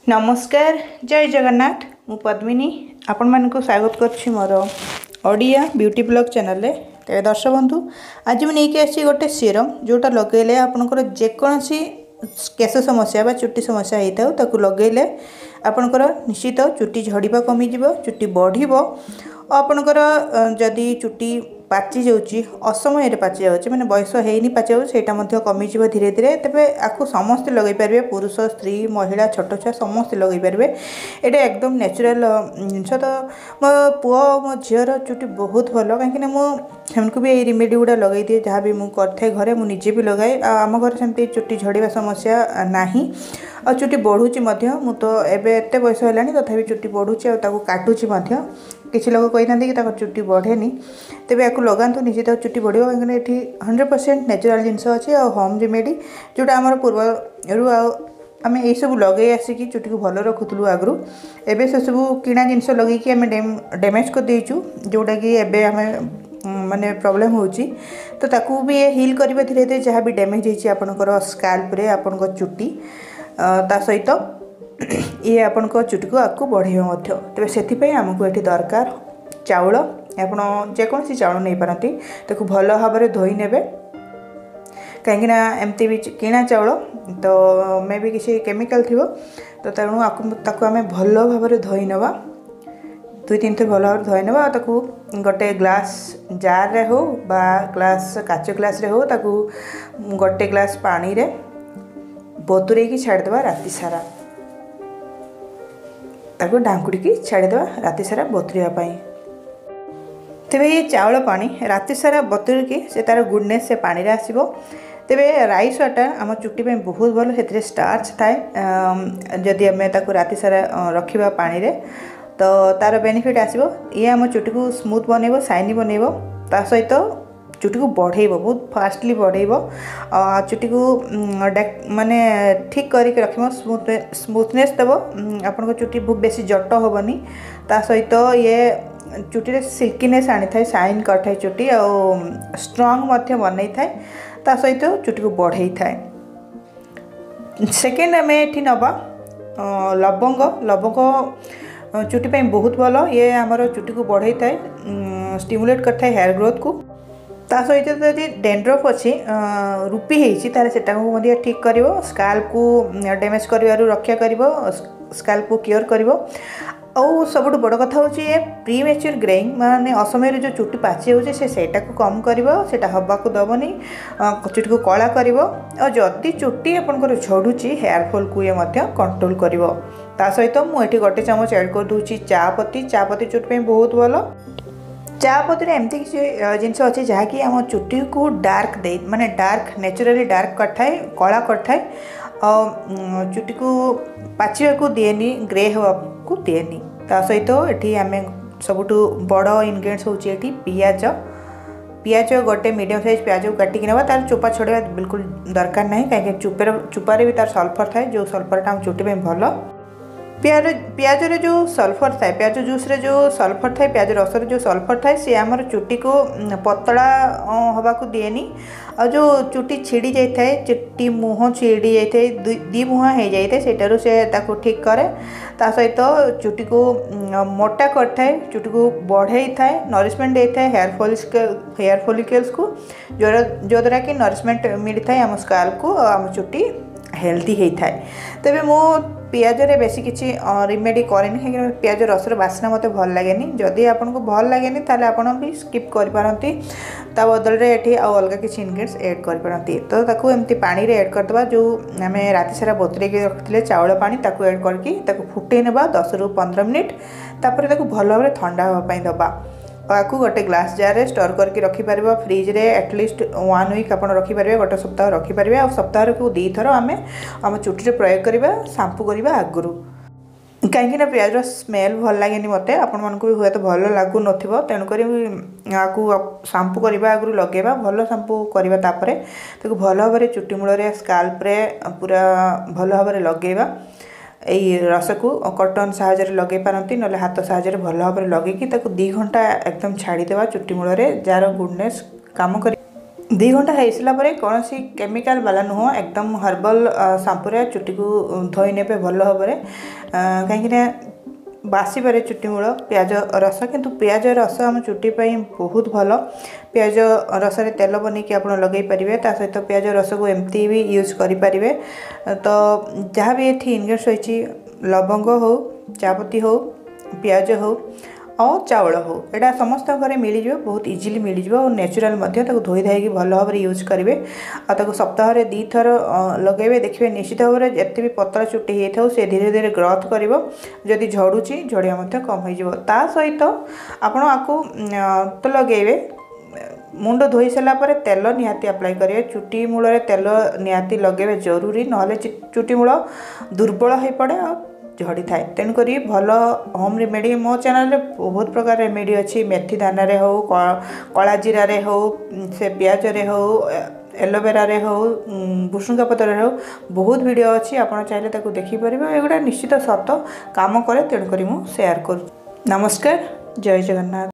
नमस्कार जय जगन्नाथ मु पद्मिनी आपण मानक स्वागत करछि मोर ओडिया ब्यूटी ब्लॉग चैनल रे। तेरे दर्शक बंधु आज मुझे नहीं आसी गोटे सीरम जोटा लगेले आपनकर जेकोसी केश समस्या बा चुट्टी समस्या होता ताकू लगेले आपनकर निश्चित चुट्टी झड़िबा कमी जीवो चुट्टी बढ़िबो। आपनकर जदि चुट्टी पाची जाऊँगी असमय पाची जाऊँगी मैंने बयस होनी पाची जाटा कमी जीव धीरे धीरे तेरे आपको समस्ते लगे पारे पुरुष स्त्री महिला छोट छुआ समस्ते लगे पारे। ये एकदम नेचुरल जिनस तो मो पुओ मो झीर चुट्टी बहुत भल कहीं मुझे भी ये रिमेडी गुड़ा लगे दिए जहाँ भी मुझे घरे मुझे भी लगाए आम घर सेमती चुट्टी झड़िया समस्या नहीं आ चुट्टी बढ़ुची मु तो एत बयस है तथापि चुट्टी बढ़ुची काटुची किसी लोग कही था कि चुट्टी बढ़ेनी तेज या लगातु निश्चित चुट्टी बढ़ कहीं 100% नेचुरल जिनस अच्छे और होम रेमेडी जोटा आम पूर्व आम यही सब लगे आसिक चुट्टी को भल रखुलु आगु एवं से सब किणा जिनस लगे आम डैमेज कर देचु जोटा कि एवं आम माने प्रॉब्लम होची तो ताकू भी हिल करिबा धीरे धीरे जहाँ भी डैमेज होची आपनकर स्काल्प रे आपनकर चुट्टी ता सहित ये आपण चुट्टी को आगू बढ़ेबा तेज से आमको ये दरकार चाउल आप जेकोसी चाउल नहीं पारती ताकू भल भाव में धोई ने कहीं एमती भी किणा चाउल तो मे भी किसी केमिकल थी तो तेणु आम भल भाव में धोई नवा 2-3 थर भल भाव धोई नवा ताकू गोटे ग्लास जार रे हो बा ग्लास काच ग्लास रे हो ताकू गोटे ग्लास पानी रे बतुरे की छाड़देवा राति सारा ताकू ढांकुड़ी की छाड़देवा राति सारा बतुरिया तेबे ये चाउल पानी राति सारा बतुर की से तार गुडनेस से पानी रे आसीबो। तेबे राइस वाटर आम चुट्टी पे बहुत भल से स्टार्च थाए जदि आम ताकू राति सारा रखिबा पानी रे तो तार बेनिफिट आसीबो। ये आम चुट्टी को स्मूथ बनइबो शाइनी बनइबो ता सहित चुट्टी को बढ़ेबो बहुत फास्टली बढ़ेबो चुट्टी को माने ठीक करके रखिबो स्मूथनेस देबो आपन को चुट्टी बहुत बेसी जट होबनी ता सहित ये चुट्टी रे सिल्कीनेस आनी थाए शाइन करथाय चुट्टी और स्ट्रांग मध्य बनई थाए ता सहित चुट्टी को बढ़ई थाए। सेकेंड आम ये नवा लवंग लवंग चुट्टी पे बहुत भल ये आमर चुट्टी को बढ़ई थाए स्टिमुलेट करथाय हेयर ग्रोथ को ता सहित जदि डेंड्रफ अच्छी रूपी होता ठीक कर स्काल्प को डैमेज कर रक्षा कर स्काल्प को केयर कर सब बड़ कथा हूँ ये प्रीमेच्योर ग्रेइंग माने असमय जो चुट्टी पाची हो सेटा को कम कर हवा को दबनी चुट्टी को कला कर जदि चुट्टी आपंकर झड़ुची हेयरफॉल को ये कंट्रोल कर सहित मुझे गोटे चामच ऐड कर दूची चापत्ती चुट्टी पे बहुत भल चापत्ती एमती किसी जिनस अच्छे जहाँकि आम चुट्टी को डार्क दे माने डार्क नेचुराली डार्क करथाए कला करथाए और चुट्टी को पाचिबा को दिएनी ग्रे हवा को दिएनी ता सहित एठी आम सबुठ बड़ इनग्रेडिएंट्स होची एठी पियाज गोटे मीडियम साइज पियाज को काटिक ना तार चोपा छड़ेवा बिल्कुल दरकार नहीं कहीं चुपारे भी तार सल्फर थाए जो सल्फरटा आम चुट्टी में भल पियाज रे जो सल्फर थाए पियाज जूस रे जो सल्फर थाए पियाज रस रे जो सल्फर थाए सी आमर चुट्टी को पतला हवा को दिएनी और जो चुट्टी छिड़ी जाए चुट्टी मुँह छिड़ी जाए दी मुँह हो जाए सेटारू से ताको ठीक करे ता सहित चुट्टी को मोटा करथाए चुट्टी को बढ़ई थाए नरिशमेंट देता है हेयर फॉलिकल्स को जो द्वारा कि नरिशमेंट मिलता है आम स्काल्प को आम चुट्टी हेल्दी होता है। तेबे मो पियाज रे बेसी किसी रिमेडी करेनि कहीं पियाज रसर बास्ना मत भल लगे जदि आपको भल लगे ताले आपन भी स्किप कर पारती ता बदल रे एठी आ अलग किसी इनग्रेडिएंट्स ऐड कर पारती तो ताकू एमती पानी रे ऐड करदबा जो आम राति सारा बतुरे के रखिले चाउल पानी ताकू ऐड करके ताकू फुटे नेबा 10 ରୁ 15 मिनिट तापर ताकू भल भाव ठंडा होगा दबा आपको गोटे ग्लास जार स्टोर करके रखिपर फ्रिज रे एटलिस्ट 1 वीक आप रखिपर गोटे सप्ताह रखिपर और सप्ताह को 2 थर आम चुट्टी प्रयोग करवा शांपू करवा आगुरी कहीं पियाज स्मेल भल लगे मत आपण भी हुए तो भल लगुन तेणुक शांपू करने आगु लगेगा भल शांपू करवा भल भाव में चुट्टी मूल स्काल्प रे पूरा भल भाव में लगेगा यही रस को कटन साहाଯ୍य लगे पारती ना हाथ साहाଯ୍य भल भाव में लगे 2 घंटा एकदम छाड़ीदेवा चुट्टी मूल जार गुडनेस काम कर 2 घंटा हो सारा पर कौन सी केमिकल वाला नुह एकदम हर्बल सांपुरे चुटी को धोई ने भल भाव कहीं बासी पारे चुटी मूल प्याज रस किंतु प्याज रस आम चुटी बहुत भल प्याज रस तेल बनईकि आप लगे पारे सहित प्याज रस को एमती भी यूज करें तो जहाँ भी ये इनग्रेडिएंट्स रही लवंग हो चापत्ती हो प्याज हो और चाउल हो एटा समस्त घरे मिल जाए बहुत इजिली मिल जाए और नेचुरल धोई धाई भल भाव यूज करेंगे और सप्ताह 2 थर लगे देखिए निश्चित भाव में जिते भी पतला चुटी होता हो से धीरे धीरे ग्रोथ कर जदि झड़ुची झड़िया कम हो सहित आपको तो लगे मुंड धोई सारापर तेल निहाती अप्लाई करेंगे चुटी मूल तेल निहाती लगे जरूरी ना चुटी मूल दुर्बल हो पड़े झड़ी थाए तेणुक भल होम रेमेडी मो चैनल रे बहुत प्रकार रेमेडी अच्छी मेथी दाना रे हो कला जीरा रे हो से प्याज रे हो एलोवेरा रे हो भुसुंगा पत्र रे हो बहुत वीडियो अच्छी आपड़ चाहिए ताको देखी परिबे एगुड़ा निश्चित सत काम करे तेणुक मु शेयर करू। नमस्कार, जय जगन्नाथ।